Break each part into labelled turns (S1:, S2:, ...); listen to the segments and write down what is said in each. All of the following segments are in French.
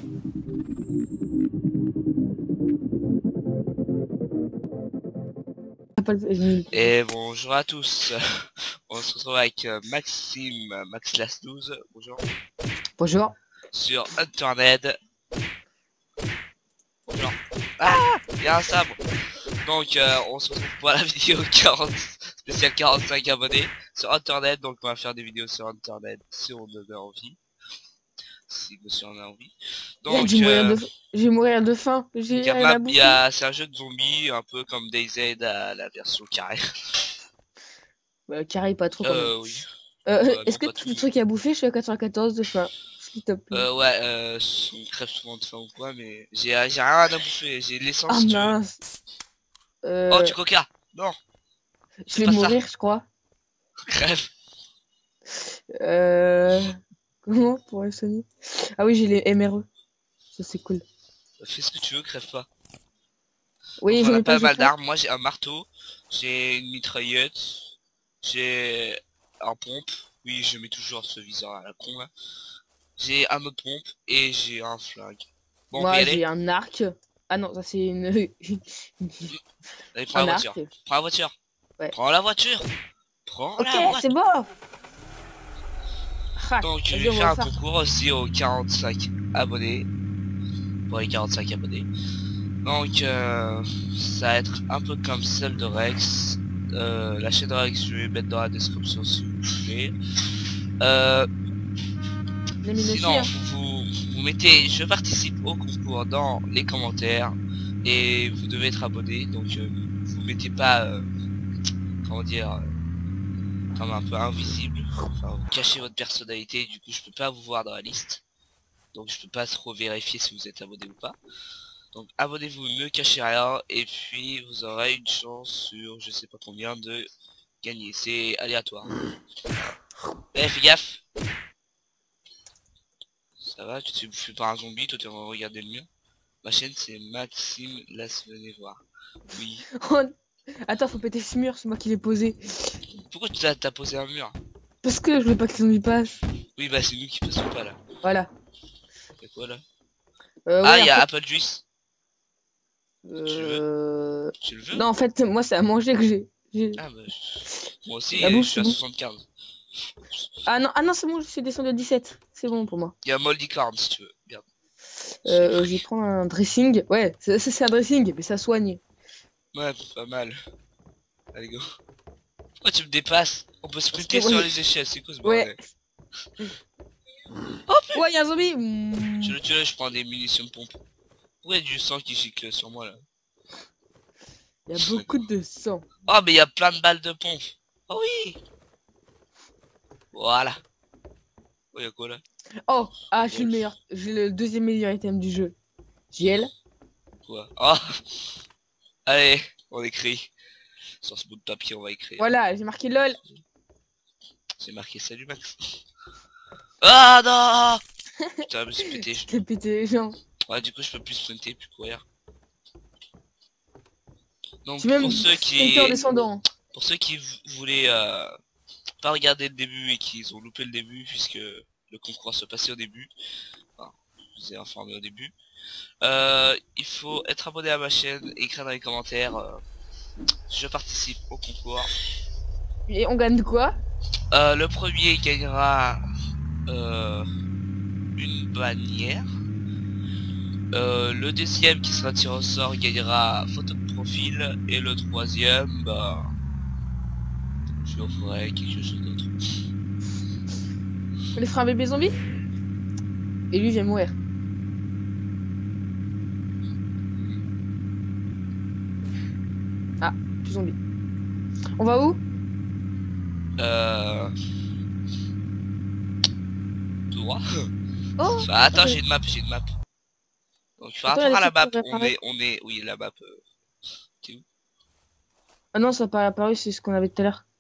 S1: Et bonjour à tous. On se retrouve avec Maxime, MaxLas12, bonjour.
S2: Bonjour.
S1: Sur Internet. Bonjour. Ah, il y a un sabre. Donc on se retrouve pour la vidéo 40, spécial 45 abonnés sur Internet. Donc on va faire des vidéos sur Internet si on en a envie. Si monsieur en a envie. Donc
S2: je vais mourir de faim.
S1: c'est un jeu de zombies un peu comme DayZ à la version carré.
S2: Carré pas trop.
S1: Oui.
S2: Est-ce que tout le truc à bouffer, je suis à 94 de faim. S'il te plaît.
S1: Ouais, on crève souvent de faim ou quoi, mais j'ai rien à bouffer, j'ai l'essence.
S2: Ah mince.
S1: Oh, du coca. Non.
S2: Je vais mourir, je crois.
S1: Crève.
S2: Comment pour Sony? Ah oui, j'ai les MRE. Ça c'est cool.
S1: Fais ce que tu veux, crève pas.
S2: Oui,
S1: on a pas mal d'armes. Moi j'ai un marteau, j'ai une mitraillette, j'ai un pompe. Oui, je mets toujours ce viseur à la con là. J'ai un autre pompe et j'ai un flingue. Bon,
S2: moi j'ai un arc. Ah non, ça c'est une...
S1: Allez, prends la voiture. Prends la voiture.
S2: Ouais.
S1: Prends la voiture. Prends la voiture.
S2: Ok, c'est bon.
S1: Donc je vais faire un concours aussi aux 45 abonnés. Pour les 45 abonnés. Donc ça va être un peu comme celle de Rex. La chaîne de Rex, je vais mettre dans la description si vous voulez. Sinon vous mettez je participe au concours dans les commentaires. Et vous devez être abonné. Donc vous mettez pas comment dire comme un peu invisible. Enfin, vous cachez votre personnalité, du coup je peux pas vous voir dans la liste. Donc je peux pas trop vérifier si vous êtes abonné ou pas. Donc abonnez-vous, ne cachez rien, et puis vous aurez une chance sur je sais pas combien de gagner. C'est aléatoire. Eh, fais gaffe. Ça va, tu te fais bouffer par un zombie, toi tu vas regarder le mur. Ma chaîne c'est Maxime, laisse venez voir. Oui.
S2: Attends, faut péter ce mur, c'est moi qui l'ai posé.
S1: Pourquoi tu t'as posé un mur?
S2: Parce que je veux pas que les zombies passent.
S1: Oui bah c'est nous qui passons pas là.
S2: Voilà.
S1: Y'a quoi là?
S2: Ah,
S1: il y a Apple Juice. Tu le veux?
S2: Non, en fait, moi c'est à manger que j'ai.
S1: Ah bah, moi aussi, je suis à 75.
S2: Ah non, c'est bon, je suis descendu à 17. C'est bon pour moi.
S1: Il y a Moldy Corn si tu veux. Regarde.
S2: Je vais prendre un dressing. Ouais, ça c'est un dressing, mais ça soigne.
S1: Ouais, pas mal. Allez, go. Pourquoi tu me dépasses? On peut sprinter sur les échelles, c'est quoi ce bordel?
S2: Oh putain. Ouais, y'a un zombie.
S1: Tu le, je prends des munitions de pompe. Pourquoi il y a du sang qui gicle sur moi là?
S2: Il y a beaucoup de sang.
S1: Oh mais il y a plein de balles de pompe. Oh oui. Voilà. Oh y'a quoi là?
S2: Oh, ah je suis le meilleur. J'ai le deuxième meilleur item du jeu. JL.
S1: Quoi? Oh. Allez, on écrit. Sur ce bout de papier on va écrire.
S2: Voilà, j'ai marqué LOL.
S1: C'est marqué salut Max. Ah non. Putain, je me suis pété.
S2: Je t'ai pété les jambes.
S1: Ouais, du coup je peux plus sprinter, plus courir. Donc pour ceux qui voulaient pas regarder le début et qui ont loupé le début puisque le concours se passait au début, enfin, je vous ai informé au début, il faut être abonné à ma chaîne, écrire dans les commentaires je participe au concours.
S2: Et on gagne de quoi?
S1: Le premier gagnera une bannière. Le deuxième qui sera tiré au sort gagnera photo de profil, et le troisième bah je lui offrirai quelque chose d'autre.
S2: On lui fera un bébé zombie et lui vient mourir. Ah, plus zombie. On va où?
S1: Tout droit.
S2: Oh,
S1: bah, attends, j'ai une map. Donc par rapport à la map, on est, oui la map. T'es où?
S2: Ah non, ça n'a pas apparu, c'est ce qu'on avait tout à l'heure.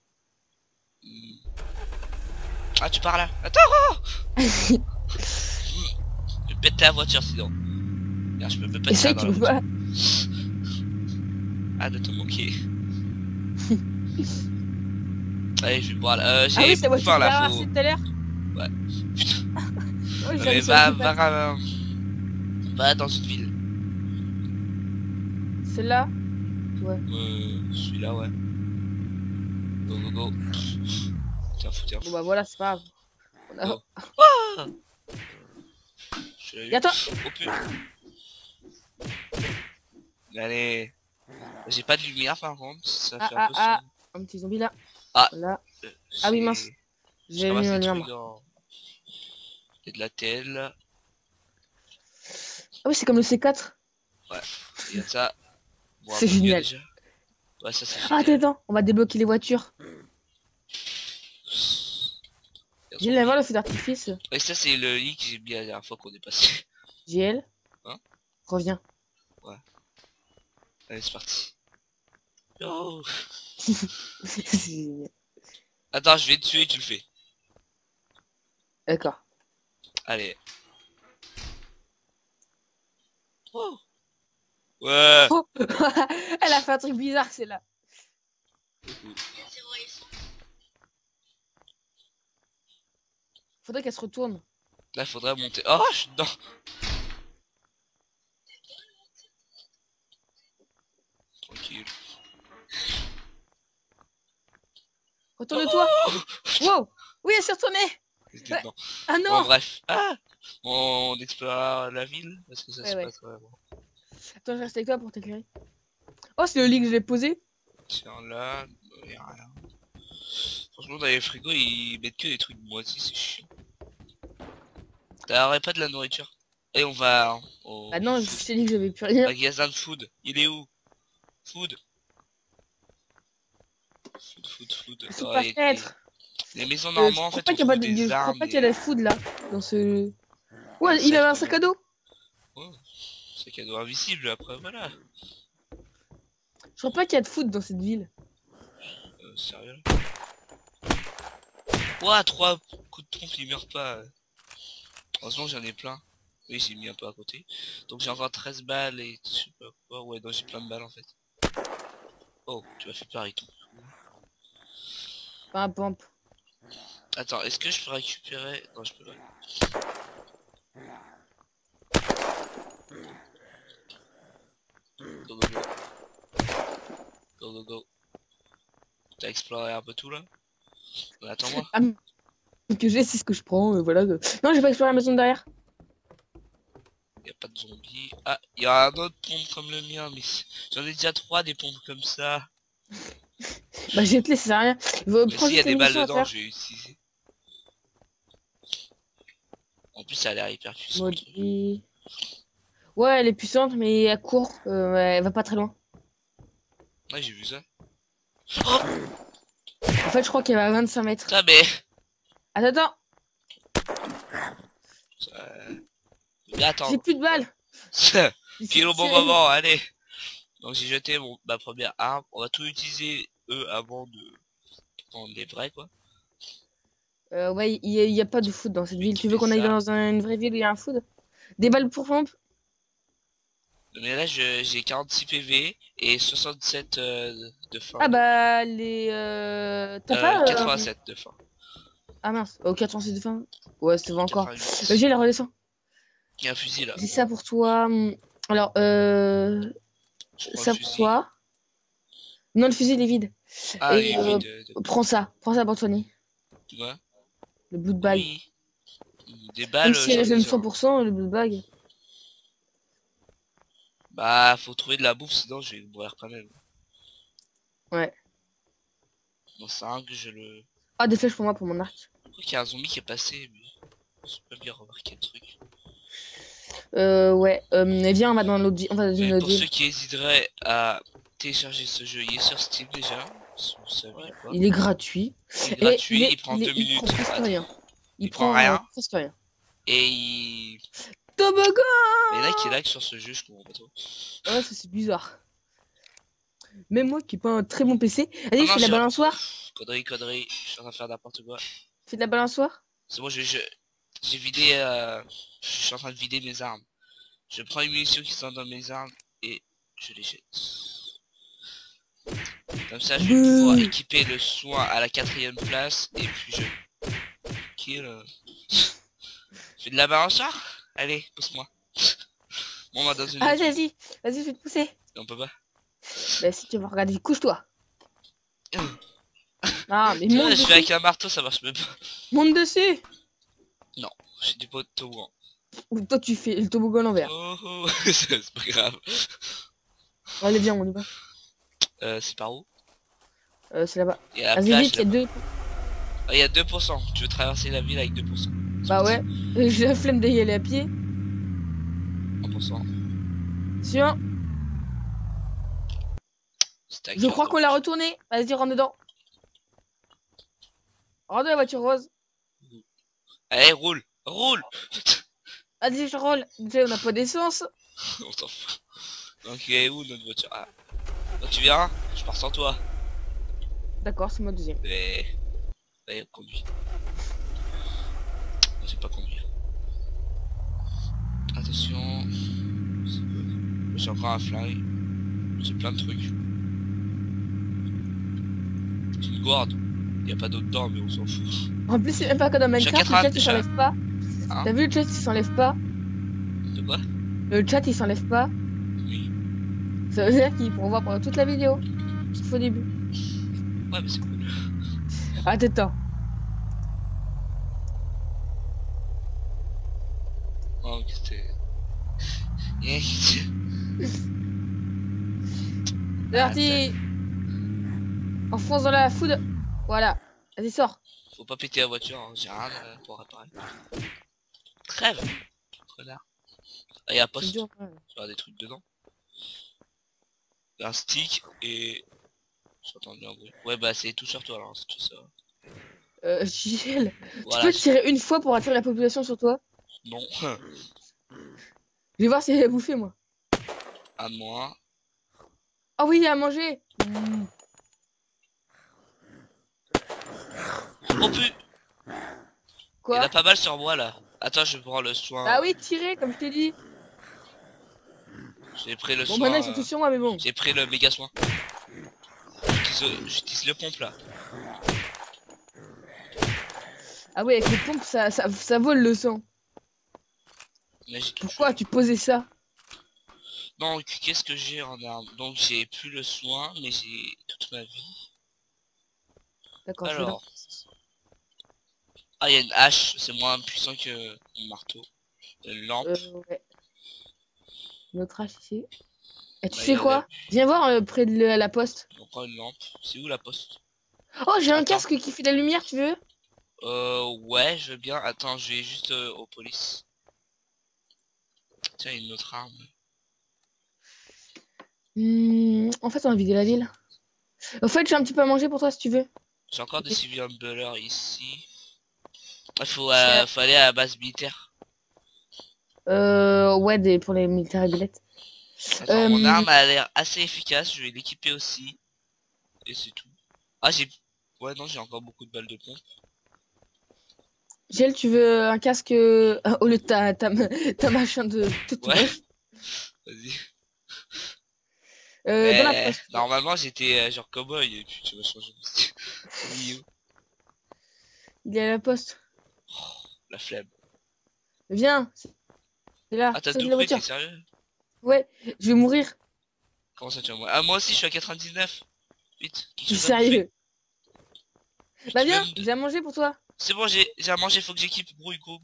S1: Ah tu pars là? Attends. Je vais péter la voiture sinon. Regarde, je peux me péter ça dans la voiture. Ah de te manquer. Allez, je vais boire là. J'ai faim là.
S2: Tout à l'heure.
S1: Ouais. Putain.
S2: Oh,
S1: mais Pas dans une ville.
S2: Celle-là? Ouais.
S1: Celui-là, ouais. Go, go, go. Tiens, fou, tiens.
S2: Bon bah voilà, c'est pas grave. On a...
S1: Go. Ah, je l'ai eu.
S2: Et attends.
S1: Oh putain. Allez. J'ai pas de lumière par contre, ça fait un peu sombre.
S2: Un petit zombie là.
S1: Ah.
S2: Voilà. Ah oui, mince. J'ai mis un lumière.
S1: Il y a de la telle.
S2: Ah oui, c'est comme le C4.
S1: Ouais, il y a ça. Bon,
S2: C'est génial.
S1: déjà. Ouais, ça c'est
S2: Ah,
S1: génial.
S2: attends, on va débloquer les voitures. J'ai la voir le feu d'artifice.
S1: Et ça c'est le lit que j'ai mis la dernière fois qu'on est passé.
S2: JL.
S1: Hein?
S2: Reviens.
S1: Ouais. Allez, c'est parti. Oh.
S2: C'est génial.
S1: Attends, je vais te tuer, tu le fais.
S2: D'accord.
S1: Allez. Oh. Ouais.
S2: Oh. Elle a fait un truc bizarre, celle-là. Faudrait qu'elle se retourne.
S1: Là, il faudrait monter. Oh, je suis dedans. Tranquille.
S2: Retourne-toi.
S1: Oh.
S2: Wow. Oui, elle s'est retournée.
S1: J'étais dedans.
S2: Ah non.
S1: Bon, bref. Ah. On explore la ville parce que ça se passe vraiment.
S2: Attends, je reste avec toi pour t'éclairer. Oh, c'est le lit que je l'ai posé.
S1: Tiens, là, y a rien. Franchement, dans les frigos, ils mettent que des trucs moisis, c'est chiant. T'aurais pas de la nourriture? Et on va au
S2: Ah non, je t'ai dit que j'avais plus rien.
S1: magasin de food. Il est où? Food. Food.
S2: C'est
S1: Oh,
S2: pas
S1: et
S2: fenêtre.
S1: les maisons normalement, en fait, on trouve des
S2: Je crois
S1: armes.
S2: pas qu'il y a la food là. Dans ce... Ouais,
S1: Un
S2: il avait un
S1: sac
S2: sac à dos.
S1: Oh, sac à dos invisible, après, voilà.
S2: Je crois pas qu'il y a de food dans cette ville.
S1: Sérieux? Ouah, 3 coups de trompe, il meurt pas. Heureusement, j'en ai plein. Oui, j'ai mis un peu à côté. Donc j'ai encore 13 balles et je sais pas quoi. Ouais, non, j'ai plein de balles en fait. Oh, tu m'as fait peur et tout.
S2: Pas un pompe.
S1: Attends, est-ce que je peux récupérer? Non, je peux pas. Go, go, go. Go, go, go. T'as exploré un peu tout là? Attends-moi.
S2: Ah, que j'ai, c'est ce que je prends. Voilà. Non, j'ai pas exploré la maison derrière.
S1: Y a pas de zombies. Ah, y a un autre pompe comme le mien, mais j'en ai déjà 3 des pompes comme ça.
S2: Bah, jette-les, ça sert à rien.
S1: Mais s'il y a des balles dedans, je vais utiliser. En plus, ça a l'air hyper puissant.
S2: Ouais, elle est puissante, mais elle court. Elle va pas très loin.
S1: Ouais, j'ai vu ça.
S2: En fait, je crois qu'elle va à 25 mètres.
S1: Ah, mais...
S2: Attends.
S1: Attends.
S2: J'ai plus de balles.
S1: Pile au bon moment, allez. Donc j'ai jeté ma première arme. On va tout utiliser eux avant de prendre les vrais quoi.
S2: Ouais, il y a pas de food dans cette ville. Tu veux qu'on aille dans une vraie ville où il y a un food? Des balles pour pompe?
S1: Mais là j'ai 46 PV et 67 de faim.
S2: Ah bah les... T'as pas...
S1: 87 de faim.
S2: Ah mince, 87 de faim. Ouais, c'était encore.
S1: 88.
S2: J'ai la redescend.
S1: Il y a un fusil là.
S2: C'est ça pour toi. Alors, ça pour toi. Non, le fusil il est vide.
S1: Ah,
S2: et,
S1: il est vide.
S2: prends ça pour Tony.
S1: Tu vois?
S2: Le blue bag.
S1: Oui. Des balles.
S2: Même si elle donne 100%, le blue bag.
S1: Bah, faut trouver de la bouffe, sinon je vais mourir quand même.
S2: Ouais.
S1: Bon, c'est un que je le...
S2: Ah, des flèches pour moi, pour mon arc.
S1: Je crois qu'il y a un zombie qui est passé, mais... j'ai pas bien remarqué le truc.
S2: Ouais. Viens, on va dans l'autre ville. On va dans une autre
S1: pour
S2: ville.
S1: ceux qui hésiteraient à télécharger ce jeu, il est sur Steam déjà. Si vous saviez pas.
S2: Il est gratuit.
S1: Il est gratuit, il prend 2 minutes.
S2: Il prend presque rien.
S1: Il prend rien.
S2: Presque rien.
S1: Et il...
S2: Toboggan!
S1: Il y en a qui lag sur ce jeu, je comprends pas trop.
S2: Ouais, ça c'est bizarre. Même moi qui ai pas un très bon PC. Allez, fais de la balançoire.
S1: Connerie, je suis en train de faire n'importe quoi.
S2: Fais de la balançoire.
S1: C'est bon, j'ai vidé... Je suis en train de vider mes armes. Je prends les munitions qui sont dans mes armes et je les jette. Comme ça, je vais pouvoir équiper le soin à la 4ème place et puis je... Kill. Je fais de la balançoire. Allez, pousse-moi. On va dans une
S2: Ah,
S1: étude.
S2: vas-y, je vais te pousser.
S1: On peut pas.
S2: Bah, si tu veux regarder, couche-toi. Ah, mais
S1: Tu vois,
S2: monte
S1: je fais
S2: dessus.
S1: avec un marteau, ça marche même pas.
S2: Monte dessus.
S1: Non, j'ai du pot de toboggan.
S2: Ou toi, tu fais le toboggan à l'envers.
S1: Oh, oh. C'est pas grave.
S2: Allez, viens, on y va.
S1: C'est par où?
S2: C'est là-bas.
S1: Il y a la
S2: Vas-y,
S1: plage
S2: vite, il y a
S1: là-bas.
S2: deux.
S1: Ah, il y a 2%. Tu veux traverser la ville avec 2%.
S2: Bah ouais. J'ai la flemme d'y aller à pied.
S1: 1%.
S2: Sûr.
S1: C'est à
S2: Je
S1: cœur
S2: crois
S1: de...
S2: qu'on l'a retourné. Vas-y, rentre dedans. Rentre dans la voiture rose.
S1: Allez, roule. Roule.
S2: Vas-y, je roule. Déjà, on n'a pas d'essence.
S1: On s'en fout. Donc, il est où notre voiture? Ah. Toi, tu viens? Je pars sans toi.
S2: D'accord, c'est moi le deuxième.
S1: Mais... Allez, conduis. Je sais pas conduire. Attention. J'ai encore un flingue. J'ai plein de trucs. C'est une gourde. Il y a pas d'eau dedans, mais on s'en fout.
S2: En plus, c'est même pas comme dans
S1: Je suis à
S2: Minecraft, le
S1: 80,
S2: chat il s'enlève pas.
S1: Hein?
S2: T'as vu le chat il s'enlève pas?
S1: De quoi?
S2: Le chat il s'enlève pas.
S1: Oui.
S2: Ça veut dire qu'ils pourront voir pendant toute la vidéo. Sauf au début.
S1: Ouais, mais c'est cool.
S2: Ah, attends.
S1: Oh, que c'était...
S2: C'est parti. On fonce dans la foudre. Voilà. Vas-y, sors.
S1: Faut pas péter la voiture, hein. J'ai rien pour réparer. Crève, connard. Ah, il y a un
S2: C'est
S1: poste.
S2: dur quand même.
S1: Il y aura des trucs dedans. Un stick et... J'ai entendu un bruit. Ouais, bah c'est tout sur toi alors, c'est tout ça.
S2: JL, tu
S1: Voilà,
S2: peux tirer une fois pour attirer la population sur toi?
S1: non.
S2: Je vais voir si elle a bouffé, moi.
S1: Un de moins.
S2: Ah oui, il y a à manger. Mmh.
S1: Oh pu... Il y en
S2: Quoi?
S1: a pas mal sur moi là. Attends, je prends le soin.
S2: Ah oui, tirer, comme je t'ai dit.
S1: J'ai pris le
S2: Bon, maintenant,
S1: soin.
S2: ils sont tous sur moi, mais bon.
S1: J'ai pris le méga soin. J'utilise le pompe là.
S2: Ah oui, avec les pompes, ça vole le sang.
S1: Mais
S2: Pourquoi tu posais ça?
S1: donc, qu'est-ce que j'ai en arme? Donc, j'ai plus le soin, mais j'ai toute ma vie.
S2: D'accord,
S1: Alors. Ah, il y a une hache, c'est moins puissant que mon marteau. Une lampe.
S2: Ouais. Notre hache ici. Et tu
S1: Bah,
S2: sais quoi? Viens voir près de la poste.
S1: On prend une lampe. C'est où la poste?
S2: Oh, j'ai un
S1: Attends.
S2: casque qui fait de la lumière, tu veux?
S1: Ouais, je veux bien. Attends, je vais juste aux polices. Tiens, une autre arme.
S2: En fait, on a vidé la ville. En fait, j'ai un petit peu à manger pour toi si tu veux.
S1: J'ai encore des civilians de Buller ici. Il faut
S2: C'est-
S1: aller à la base militaire.
S2: Ouais, pour les militaires ailettes.
S1: Attends, mon arme a l'air assez efficace. Je vais l'équiper aussi. Et c'est tout. Ah, j'ai... Ouais, non, j'ai encore beaucoup de balles de pompe.
S2: Gel, tu veux un casque au lieu de ta machin de toute
S1: Ouais.
S2: moche.
S1: Vas-y.
S2: Dans la poste.
S1: Normalement, j'étais genre cowboy et puis tu vas changer de style. Oui,
S2: Il est à la poste.
S1: la flemme.
S2: Viens. C'est là.
S1: Ah, t'as
S2: Saute de
S1: tout
S2: la
S1: pris, t'es
S2: voiture.
S1: sérieux?
S2: Ouais, je vais mourir.
S1: Comment ça, tu vas mourir? Ah, moi aussi, je suis à 99. Vite,
S2: Je
S1: quelque
S2: suis
S1: chose à bouffer.
S2: sérieux. Bah
S1: Tu
S2: viens,
S1: veux me-
S2: j'ai à manger pour toi.
S1: C'est bon, j'ai à manger, faut que j'équipe. Brouille, gros.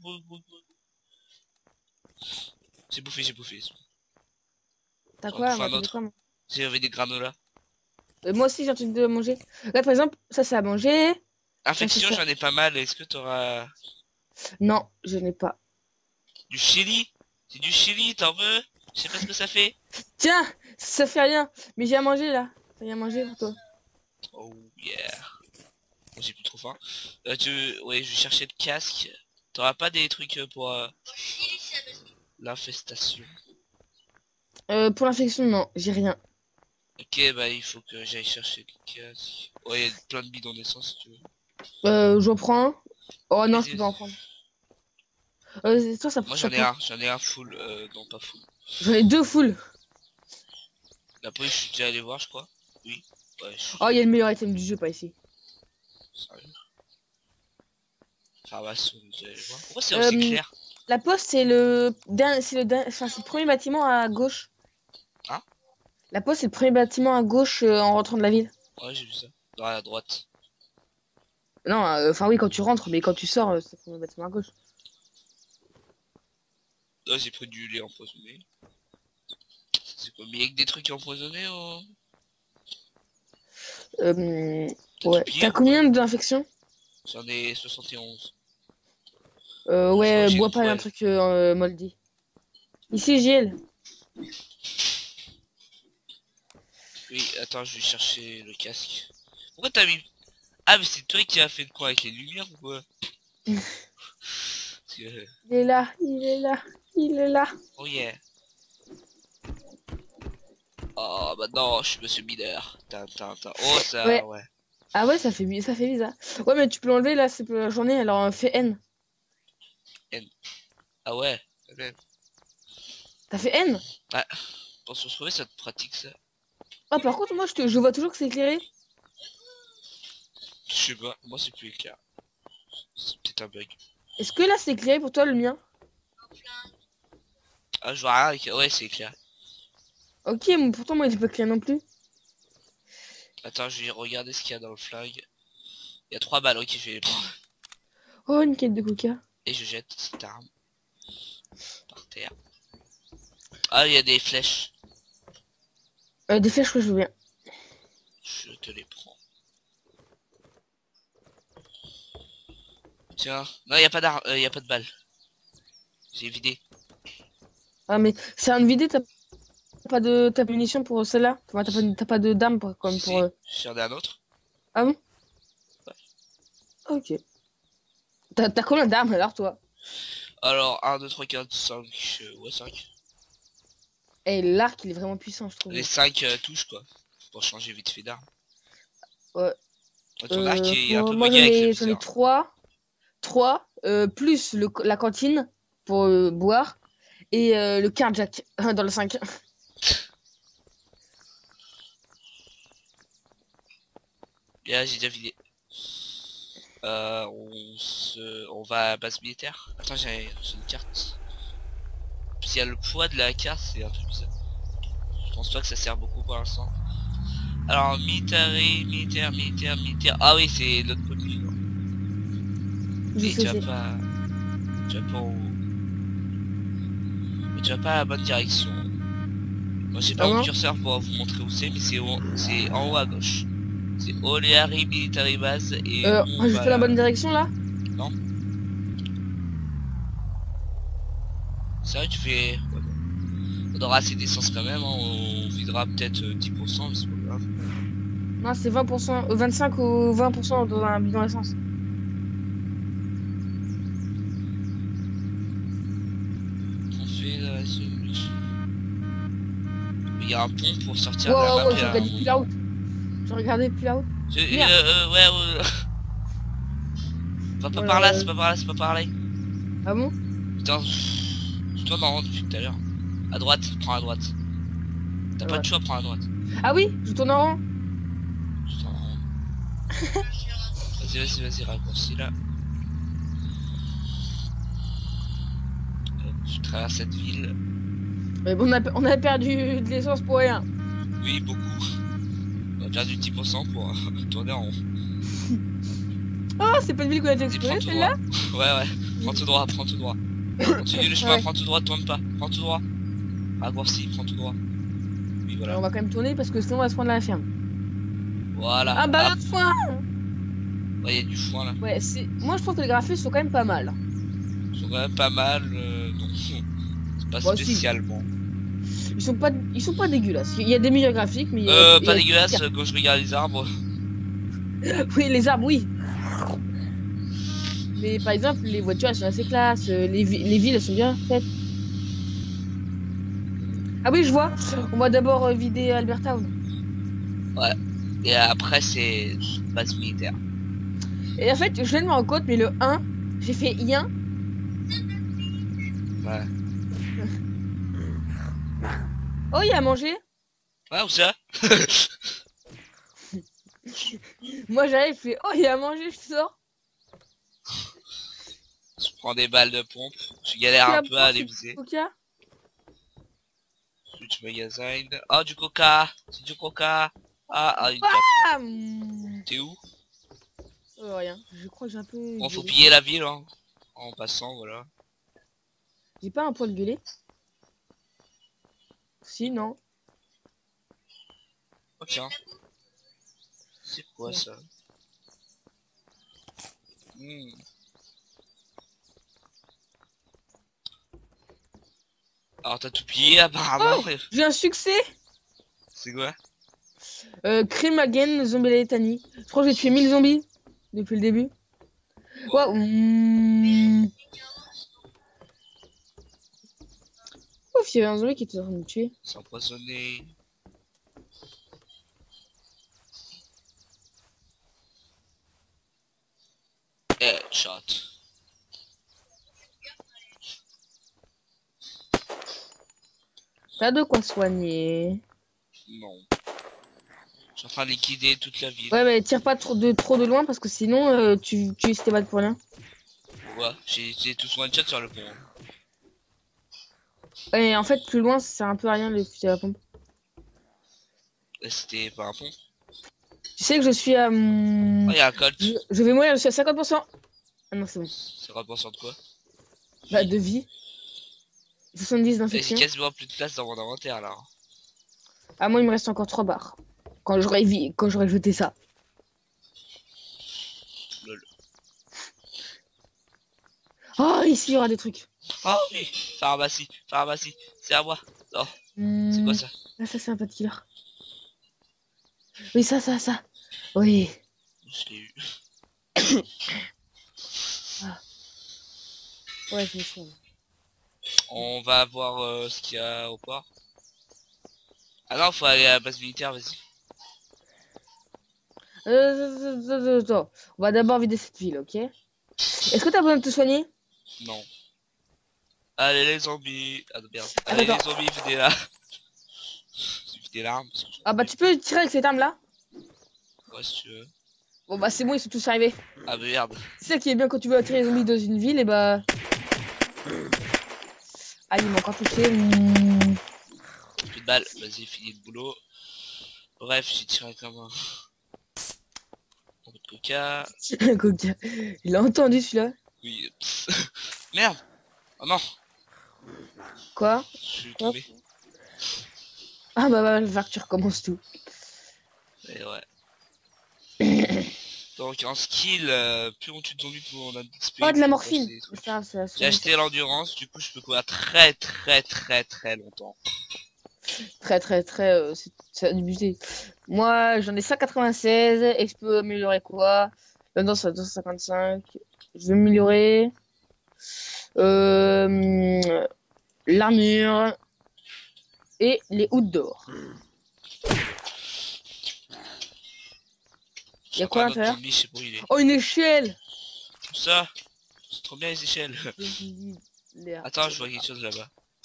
S1: J'ai bouffé.
S2: T'as
S1: J'en
S2: quoi?
S1: bouffe
S2: Moi,
S1: un
S2: t'as
S1: autre.
S2: quoi, moi
S1: J'ai des granolas.
S2: Moi aussi, j'ai un truc de manger. Là, par exemple, ça, c'est à manger.
S1: Infection,
S2: ça.
S1: j'en ai pas mal. Est-ce que t'auras
S2: Non, je n'ai pas.
S1: du chili? C'est du chili, t'en veux? Je sais pas ce que ça fait.
S2: Tiens, ça fait rien. Mais j'ai à manger, là. J'ai à manger pour toi.
S1: Oh yeah. J'ai plus trop faim. Ouais, je vais chercher le casque. T'auras pas des trucs pour l'infestation?
S2: Pour l'infection, non, j'ai rien.
S1: Ok, bah il faut que j'aille chercher le casque. Ouais, il y a plein de bidons d'essence si tu veux.
S2: J'en prends un. Oh non, je
S1: Vas-y,
S2: peux pas en prendre. Toi, ça
S1: moi
S2: ça
S1: j'en ai un full, non pas full.
S2: J'en ai deux full.
S1: La police, je suis déjà allé voir, je crois. Oui. Ouais, je suis
S2: Oh, il y a le meilleur item du jeu, pas ici.
S1: sérieux. Pharmacie, on est déjà allé voir. Pourquoi c'est aussi clair?
S2: La poste, enfin, c'est le premier bâtiment à gauche.
S1: Hein?
S2: La poste, c'est le premier bâtiment à gauche en rentrant de la ville.
S1: Ouais, j'ai vu ça. Dans la droite.
S2: Non, enfin oui, quand tu rentres, mais quand tu sors, c'est le premier bâtiment à gauche.
S1: Là, j'ai pris du lait empoisonné. C'est quoi? Mais y'a que des trucs empoisonnés oh? T'as tout
S2: Ouais.
S1: pillé
S2: T'as
S1: ou quoi?
S2: combien d'infections?
S1: J'en ai 71. Je crois
S2: Ouais,
S1: que j'ai
S2: bois
S1: une
S2: pas un
S1: poêle.
S2: truc moldy. Ici, JL.
S1: Oui, attends, je vais chercher le casque. Pourquoi t'as mis... Ah, mais c'est toi qui as fait de quoi? Avec les lumières ou quoi? Parce que...
S2: Il est là, il est là, il est là.
S1: Oh yeah. Oh, bah non, je suis monsieur Miller. Oh, ça,
S2: Ouais.
S1: ouais.
S2: Ah ouais, ça fait bizarre. Ouais, mais tu peux l'enlever là, c'est pour la journée, alors fais N.
S1: N. Ah ouais. Ouais.
S2: T'as fait N?
S1: Ah, pour se retrouver, ça te pratique ça.
S2: Ah, par contre, moi, je vois toujours que c'est éclairé.
S1: Je sais pas, moi c'est plus clair. C'est peut-être un bug.
S2: Est-ce que là, c'est éclairé pour toi, le mien?
S1: Ah, je vois rien avec... Ouais, c'est clair.
S2: Ok, mais pourtant, moi, il est pas clair non plus.
S1: Attends, je vais regarder ce qu'il y a dans le flingue. Il y a 3 balles, ok, je vais les prendre.
S2: Oh, une quête de coca.
S1: Et je jette cette arme par terre. Ah, il y a des flèches.
S2: Des flèches que je veux bien.
S1: Je te les prends. Tiens. Non, il y a pas d'arme, il y a pas de balles. J'ai vidé.
S2: Ah, mais c'est un vidé, t'as pas de munitions pour celle-là? Enfin, t'as pas de dame comme pour.
S1: Si, j'en ai un autre.
S2: Ah bon?
S1: Ouais.
S2: Ok. T'as combien d'armes alors, toi?
S1: Alors, 1, 2, 3, 4, 5. Ouais, 5.
S2: Et l'arc, il est vraiment puissant, je trouve.
S1: Les 5 touches, quoi. Pour changer vite fait d'arme.
S2: Ouais.
S1: Ton arc est un peu
S2: Moi,
S1: bugué avec le
S2: j'en ai
S1: viseur.
S2: 3. 3, plus la cantine pour boire. Et le carjack dans le 5.
S1: Là, j'ai déjà vidé. On va à base militaire. Attends, j'ai une carte. S'il y a le poids de la carte, c'est un peu bizarre. Je pense pas que ça sert beaucoup pour l'instant. Alors, militaire. Ah oui, c'est l'autre côté.
S2: Je
S1: Et
S2: sais, c'est.
S1: tu vas pas au... Mais tu vas pas à la bonne direction. Moi, j'ai pas mon
S2: Comment?
S1: curseur pour vous montrer où c'est, mais c'est en haut à gauche. C'est Oleari Military Base et on
S2: Je
S1: va
S2: fais la bonne direction là?
S1: Non. C'est vrai que tu fais... Ouais, bon. On aura assez d'essence quand même, hein. On videra peut-être 10%, mais c'est pas grave.
S2: Non, c'est 20%, 25 ou 20% dans un bidon d'essence.
S1: On fait il y a un pont pour sortir de la
S2: Wow,
S1: map.
S2: je regardais plus là-haut. Je regardais plus là-haut. Merde.
S1: Ouais. Va pas par là, c'est pas par là.
S2: Ah bon?
S1: Putain, je tourne en rond depuis tout à l'heure. À droite, prends à droite. T'as pas de choix, prends à droite.
S2: Ah oui, je tourne en rond.
S1: Je tourne en rond. Vas-y, raccourci là. Je traverse cette ville.
S2: Mais bon, on a perdu de l'essence pour rien.
S1: Oui, beaucoup. On a perdu 10% pour tourner en rond.
S2: Oh, c'est pas une ville qu'on a déjà
S1: Vas-y, prends
S2: explorée
S1: tout
S2: celle-là?
S1: droit. Ouais. Prends tout droit. Continue le chemin,
S2: Ouais.
S1: prends tout droit, tourne pas. Prends tout droit. Raccourci, prends tout droit. Oui, voilà.
S2: On va quand même tourner parce que sinon on va se prendre la ferme.
S1: Voilà.
S2: Ah bah l'autre fois.
S1: Ouais, y a du foin là.
S2: Ouais, moi je pense que les graphismes sont quand même pas mal.
S1: Ils sont quand même pas mal. Non, c'est pas
S2: Moi aussi.
S1: spécialement.
S2: Ils sont pas dégueulasses. Il y a des meilleurs graphiques, mais
S1: Pas dégueulasse quand je regarde les arbres.
S2: Oui, les arbres, oui. Mais par exemple, les voitures elles sont assez classe, les villes elles sont bien faites. Ah oui, je vois. On va d'abord vider Albertown.
S1: Ouais. Et après, c'est base militaire.
S2: Et en fait, je viens de me rendre compte, mais le 1, j'ai fait I1.
S1: Ouais.
S2: Oh, il y a à manger.
S1: Ouais, où ça?
S2: Moi j'arrive, je fais oh, il y a à manger, je sors.
S1: Je prends des balles de pompe. Je galère un peu à les viser.
S2: Coca.
S1: Switch magazine. Oh, du coca. C'est du coca. Ah, une cape.
S2: Ah,
S1: T'es où?
S2: rien. Je crois que j'ai un peu.
S1: Bon, faut
S2: gueulé.
S1: piller la ville, hein. En passant, voilà.
S2: J'ai pas un poil gueulé. Si, non.
S1: Oh, tiens. C'est quoi ça? Alors, t'as tout pillé, apparemment.
S2: Oh, j'ai un succès.
S1: C'est quoi?
S2: Crime again zombie litany. Je crois que j'ai tué 1000 zombies depuis le début. Waouh. Ouf, il y avait un zombie qui était en train de me tuer.
S1: C'est empoisonné. Headshot.
S2: Pas de quoi soigner.
S1: Non. Je suis en train de liquider toute la ville.
S2: Ouais, mais tire pas trop de loin parce que sinon tu utilises tes balles pour rien.
S1: Ouais, j'ai tous one shot sur le pont.
S2: Et en fait, plus loin, c'est un peu à rien le fusil à la pompe.
S1: C'était pas un pont.
S2: Tu sais que je suis à.
S1: Oh, y'a un colt.
S2: Je vais mourir, je suis à 50%. Ah non, c'est bon.
S1: C'est rapprochant de quoi?
S2: Bah, de vie. 70
S1: J'ai
S2: d'infection.
S1: quasiment plus de place dans mon inventaire là.
S2: Ah, moi, il me reste encore 3 barres. Quand j'aurai jeté ça.
S1: Lol.
S2: Oh, ici, il y aura des trucs.
S1: Oh oui, pharmacie, c'est à moi. Non, c'est quoi ça?
S2: Ah, ça, c'est un pas de killer. Oui, ça. Oui.
S1: Je l'ai eu.
S2: Ah. Ouais, je me souviens.
S1: On va voir ce qu'il y a au port. Ah non, faut aller à la base militaire, vas-y.
S2: Attends. On va d'abord vider cette ville, ok? Est-ce que t'as besoin de te soigner?
S1: Non. Allez les zombies. Ah merde.
S2: Attends,
S1: Allez les
S2: attends.
S1: zombies, videz là. Videz l'arme.
S2: Ah bah tu peux tirer avec cette arme là.
S1: Ouais, si tu veux.
S2: Bon bah c'est bon, ils sont tous arrivés.
S1: Ah merde.
S2: C'est ça qui est bien quand tu veux attirer les zombies dans une ville, et bah... Ah, il m'a encore touché.
S1: Plus de balles, vas-y, finis le boulot. Bref, j'ai tiré comme un... Un peu de coca.
S2: Coca. Il a entendu celui-là.
S1: Oui. Merde. Oh non,
S2: Quoi?
S1: je suis tombé.
S2: Ah bah, va que tu recommences tout.
S1: Et ouais. Donc en skill, plus on tue de zombies, plus on a d'XP.
S2: Oh, de la
S1: plus on
S2: morphine.
S1: passe des trucs.
S2: Ça,
S1: J'ai acheté l'endurance, du coup je peux courir très longtemps.
S2: c'est abusé. Moi, j'en ai 196. Et je peux améliorer quoi? Dans 255. Je vais améliorer... l'armure. Et les houttes d'or. Y'a quoi à l'intérieur?
S1: Je sais pas où il est.
S2: Oh, une échelle!
S1: Tout ça, c'est trop bien les échelles. Attends, je vois quelque chose là-bas.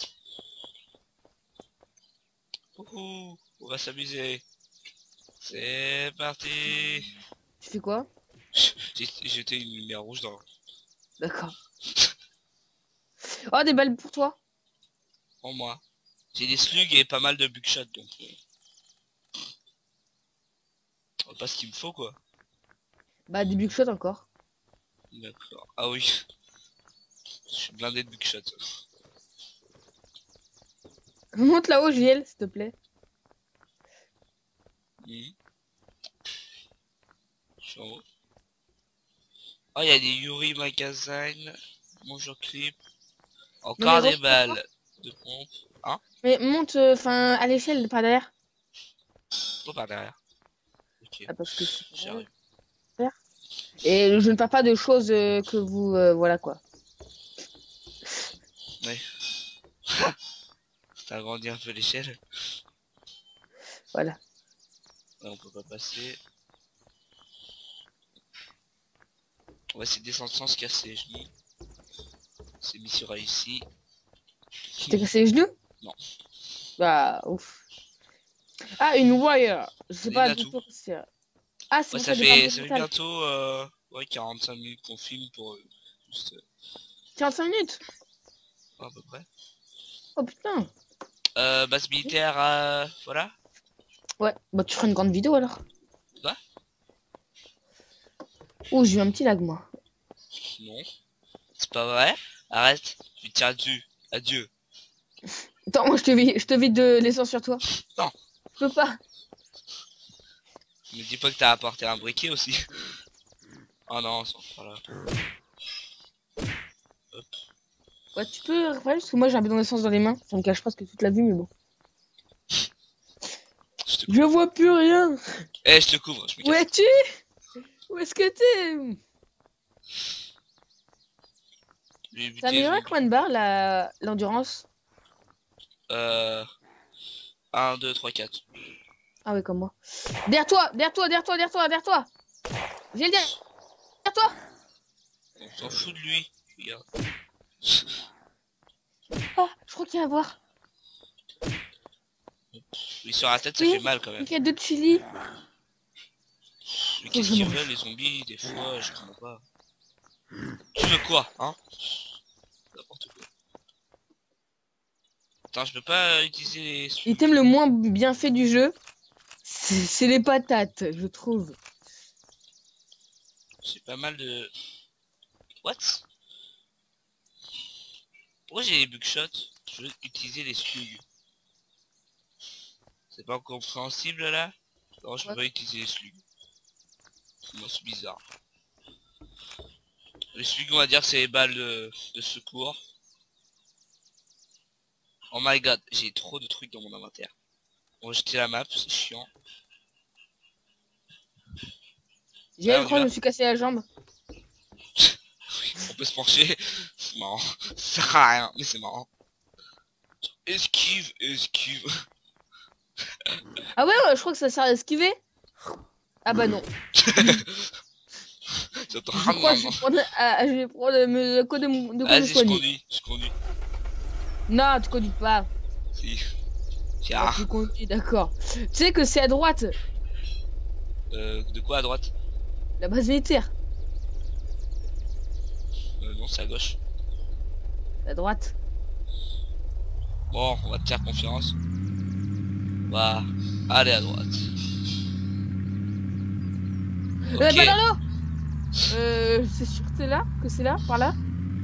S1: Ouhou, on va s'amuser. C'est parti.
S2: Tu fais quoi?
S1: J'ai jeté une lumière rouge dans...
S2: D'accord. Oh, des balles pour toi.
S1: En moi. J'ai des slugs et pas mal de buckshot donc... pas ce qu'il me faut quoi.
S2: Bah, des buckshot encore.
S1: D'accord. Ah oui. Je suis blindé de buckshot.
S2: Monte là-haut, JL, s'il te plaît.
S1: Je suis en haut. Oh, il y a des Yuri Magazine. Bonjour Clip. Encore des balles de pompe. Hein?
S2: Mais monte, enfin, à l'échelle, pas derrière.
S1: Pas par derrière. Ok.
S2: Ah, parce que
S1: J'arrive.
S2: et je ne parle pas de choses que vous... voilà quoi.
S1: Ouais. T'as agrandi un peu l'échelle.
S2: Voilà.
S1: Là on peut pas passer. On va essayer de descendre sans se casser les genoux. C'est mission réussie.
S2: Tu t'es cassé les genoux?
S1: Non.
S2: Bah, ouf. Ah, une wire. Je sais pas
S1: Des
S2: du tout ce que c'est. Ah, c'est
S1: Ouais,
S2: pour
S1: ça
S2: des
S1: fait
S2: portails.
S1: bientôt ouais, 45 minutes qu'on filme pour juste
S2: 45 minutes.
S1: À peu près.
S2: Oh putain.
S1: Base militaire, voilà.
S2: Ouais, bah tu feras une grande vidéo alors.
S1: Quoi?
S2: Oh, j'ai eu un petit lag moi.
S1: Non. C'est pas vrai. Arrête. Tu tiens dessus. Adieu.
S2: Attends, moi je te vide de l'essence sur toi.
S1: Non.
S2: Je peux pas.
S1: Me dis pas que t'as apporté un briquet aussi. Oh non, ça voilà. Hop.
S2: Ouais, tu peux réparer parce que moi j'ai un bidon d'essence dans les mains. Ça me cache presque toute la vue, mais bon.
S1: Je te
S2: Je
S1: couvre.
S2: vois plus rien.
S1: Eh, je te couvre. Je me
S2: Où
S1: casse.
S2: es-tu? Où est-ce que t'es?
S1: Je vais
S2: Ça
S1: buter
S2: améliorait
S1: les
S2: combien de barres l'endurance?
S1: 1, 2, 3, 4.
S2: Ah ouais, comme moi. Derrière toi, derrière toi, derrière toi, derrière toi, derrière toi. J'ai le derrière toi.
S1: On s'en fout de lui. Regarde.
S2: Ah, je crois qu'il y a à voir.
S1: Oui, sur la tête, ça
S2: Oui,
S1: fait mal quand même.
S2: une quête de chili.
S1: Mais qu'est-ce
S2: je
S1: qu'ils
S2: mange.
S1: veulent les zombies des fois, je comprends pas. Tu veux quoi, hein? N'importe quoi. Attends, je peux pas utiliser les...
S2: L'item le moins bien fait du jeu, c'est les patates, je trouve.
S1: J'ai pas mal de... What? Pourquoi j'ai les bugshots? Je veux utiliser les slugs. C'est pas compréhensible là? Non, je peux
S2: Ouais.
S1: pas utiliser les slugs. Moi, c'est bizarre. Les slugs, on va dire que c'est les balles de secours. Oh my god, j'ai trop de trucs dans mon inventaire. On va jeter la map, c'est chiant.
S2: J'ai
S1: Ouais,
S2: je
S1: on y
S2: crois que je
S1: va.
S2: me suis cassé la jambe.
S1: On peut se pencher. C'est marrant. Ça sert à rien, mais c'est marrant. Esquive, esquive.
S2: Ah ouais, je crois que ça sert à esquiver. Ah bah non.
S1: J'entends
S2: Je crois que je vais prendre, le code de quoi me
S1: Vas-y, je
S2: soigner.
S1: conduis, je conduis.
S2: Non, tu conduis pas.
S1: Si.
S2: Ah,
S1: Tiens.
S2: tu conduis, d'accord. Tu sais que c'est à droite,
S1: De quoi à droite?
S2: la base militaire.
S1: Non, c'est à gauche.
S2: À droite.
S1: Bon, on va te faire confiance. Va aller à droite.
S2: Bah
S1: Ok.
S2: non, non. C'est sûr que c'est là, par là.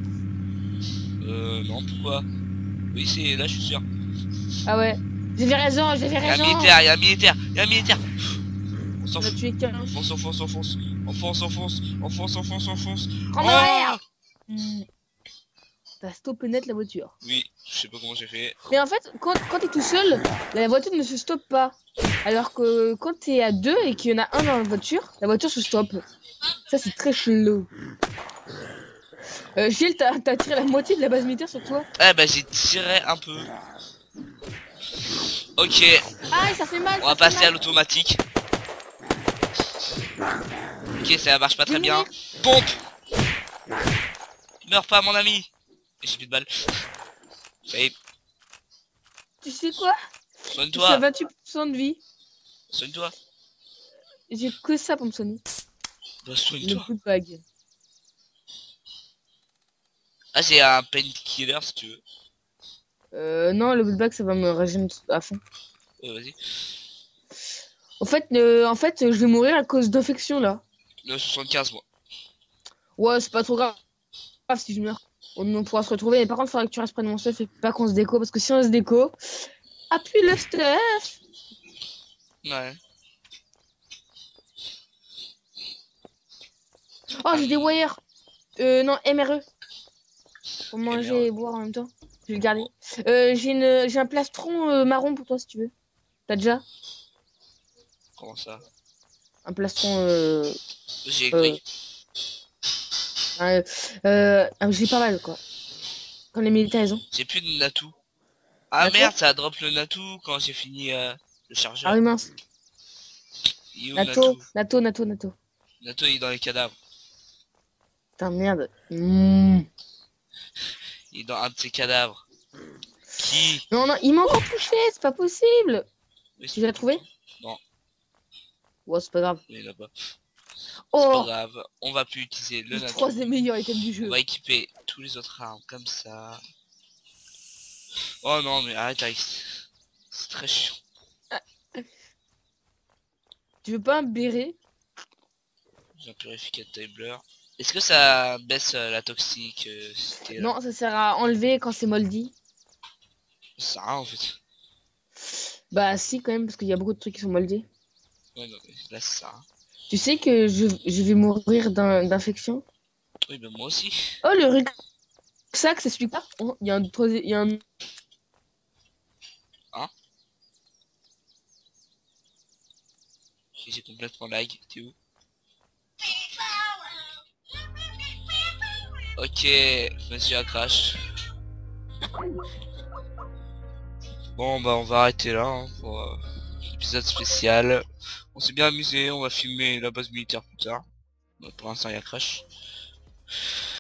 S1: Non, pourquoi? Oui, c'est là, je suis sûr.
S2: Ah ouais. J'avais raison, j'avais
S1: Y'a un
S2: raison.
S1: militaire, y'a un militaire, y'a un militaire. On s'en
S2: On a
S1: fout.
S2: tué qu'un.
S1: Enfonce, enfonce, enfonce. Enfonce, enfonce, enfonce, enfonce, enfonce.
S2: Prends dans l'air. T'as stoppé net la voiture.
S1: Oui, je sais pas comment j'ai fait.
S2: Mais en fait, quand t'es tout seul, la voiture ne se stoppe pas. Alors que quand t'es à deux et qu'il y en a un dans la voiture se stoppe. Ça, c'est très chelou. Gilles, t'as tiré la moitié de la base militaire sur toi.
S1: Eh bah j'ai tiré un peu. Ok,
S2: Ah, ça fait mal.
S1: on va passer à l'automatique. Ok, ça marche pas très bien. Pompe. Meurs pas mon ami. J'ai plus de balles. Ça y est,
S2: Tu sais quoi? J'ai
S1: soigne-toi.
S2: 28% de vie.
S1: Soigne-toi.
S2: J'ai que ça pour me soigner.
S1: Bah
S2: Le
S1: soigne-toi.
S2: coup de bague.
S1: Ah j'ai un painkiller si tu veux.
S2: Non, le bag ça va me régénérer à fond.
S1: Vas-y.
S2: En fait, je vais mourir à cause d'infection là.
S1: Le 75 moi.
S2: Ouais, c'est pas trop grave si je meurs. On pourra se retrouver. Mais par contre, il faudra que tu restes près de mon stuff et pas qu'on se déco. Parce que si on se déco, appuie le stuff.
S1: Ouais.
S2: Oh, j'ai des wires. Non, MRE. Pour manger
S1: MRE.
S2: et boire en même temps. Je vais le garder. J'ai un plastron marron pour toi si tu veux. T'as déjà
S1: Comment ça?
S2: un plastron
S1: J'ai gris.
S2: j'ai pas mal quoi. Quand les militaires ils ont.
S1: J'ai plus de natou. Ah
S2: Natou
S1: merde, ça a drop le natou quand j'ai fini le chargeur.
S2: Ah oui mince.
S1: Il est où,
S2: Nato,
S1: natou?
S2: Nato.
S1: Natou il est dans les cadavres.
S2: Putain merde.
S1: Il est dans un de ses cadavres. Qui?
S2: Non, il m'a encore touché, c'est pas possible.
S1: Oui,
S2: Tu l'as trouvé?
S1: Non,
S2: Ouais, c'est pas grave.
S1: il est là-bas. C'est pas
S2: Oh,
S1: grave, on va plus utiliser le
S2: le
S1: nature.
S2: troisième meilleur item du jeu.
S1: On va équiper tous les autres armes comme ça. Oh non mais arrête Alex. C'est très chiant.
S2: Tu veux pas un béret?
S1: J'ai un purificateur tabler. Est-ce que ça baisse la toxique
S2: Non, ça sert à enlever quand c'est moldy.
S1: Ça sert à rien en fait.
S2: Bah si quand même, parce qu'il y a beaucoup de trucs qui sont moldés.
S1: Ouais non mais là c'est ça.
S2: Tu sais que je vais mourir d'infection?
S1: Oui bah moi aussi.
S2: Oh, le rucksack, ça suffit pas. Oh, il y a un troisième... Il y a un...
S1: Hein? J'ai complètement lag, t'es où? Ok, monsieur a crash. Bon bah on va arrêter là hein, pour l'épisode spécial. On s'est bien amusé, on va filmer la base militaire plus tard. Bon, pour l'instant il y a crash.